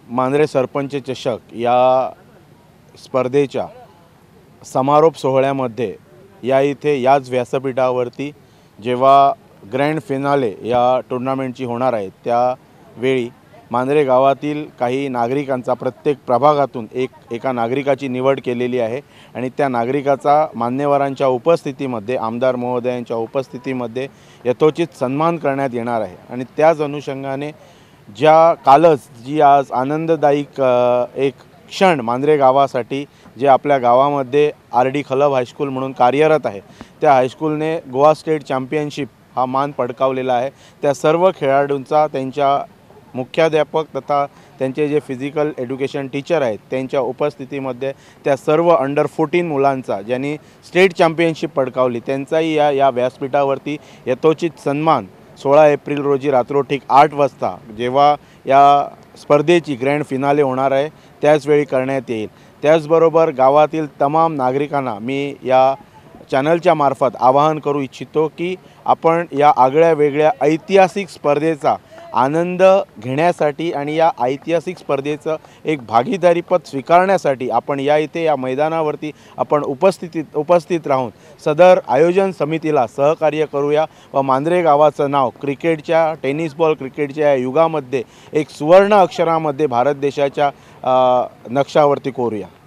मांजरे सरपंच चषक या स्पर्धेच्या समारोप सोहळ्यामध्ये इथे याच व्यासपीठावरती जेव्हा ग्रँड फिनाले या टुर्नामेंटची होणार आहे त्यावेळी मांजरे गावातील काही नागरिकांचा प्रत्येक प्रभागातून एका नागरिकाची निवड केलेली आहे आणि त्या नागरिकाचा मान्यवरांच्या उपस्थितीमध्ये आमदार महोदयांच्या उपस्थितीमध्ये यथोचित सन्मान करण्यात येणार आहे। आणि त्याच अनुषंगाने जी आज आनंददायक एक क्षण मांजरे गावासाठी जे आपल्या गावामध्ये RD खलब हायस्कूल म्हणून कार्यरत आहे त्या हायस्कूलने गोवा स्टेट चॅम्पियनशिप हा मान पटकावलेला आहे। त्या सर्व खेळाडूंचा त्यांच्या मुख्याध्यापक तथा त्यांचे जे फिजिकल एज्युकेशन टीचर आहेत त्यांच्या उपस्थितीमध्ये त्या सर्व अंडर 14 मुलांचा ज्यांनी स्टेट चॅम्पियनशिप पटकावली त्यांचाही या व्यासपीठावरती यथोचित सन्मान 16 एप्रिल रोजी रात्रोठीक 8 वाजता जेव्हा या स्पर्धेची ग्रँड फिनाले होणार आहे त्याचवेळी करण्यात येईल। त्याचबरोबर गावातील तमाम नागरिकांना मी या चॅनलच्या मार्फत आवाहन करू इच्छितो की आपण या आगळ्या वेगळ्या ऐतिहासिक स्पर्धेचा आनंद घेण्यासाठी आणि या ऐतिहासिक स्पर्धेचं एक भागीदारीपद स्वीकारण्यासाठी आपण या मैदानावरती आपण उपस्थित राहून सदर आयोजन समितीला सहकार्य करूया व मांजरे गावाचं नाव टेनिस बॉल क्रिकेटच्या या युगामध्ये एक सुवर्ण अक्षरामध्ये भारत देशाच्या नक्षावरती कोरूया।